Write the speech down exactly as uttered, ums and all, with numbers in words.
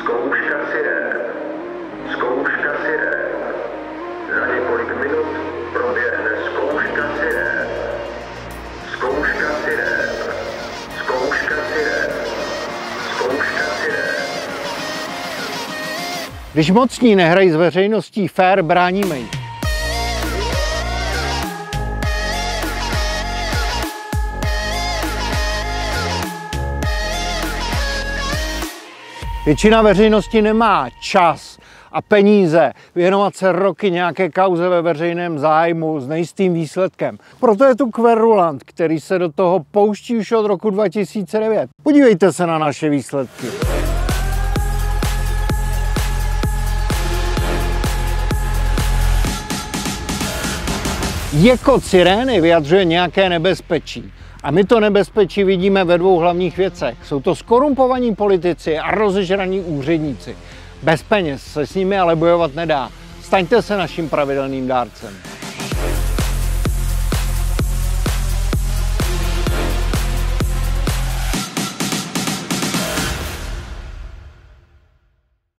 Zkouška sirén. Zkouška sirén. Za několik minut proběhne zkouška sirén. Zkouška sirén. Zkouška sirén. Zkouška sirén. Když mocní nehrají s veřejností fér, bráníme jich. Většina veřejnosti nemá čas a peníze věnovat se roky nějaké kauze ve veřejném zájmu s nejistým výsledkem. Proto je tu Kverulant, který se do toho pouští už od roku dva tisíce devět. Podívejte se na naše výsledky. Jekot sirény vyjadřuje nějaké nebezpečí. A my to nebezpečí vidíme ve dvou hlavních věcech. Jsou to skorumpovaní politici a rozežraní úředníci. Bez peněz se s nimi ale bojovat nedá. Staňte se naším pravidelným dárcem.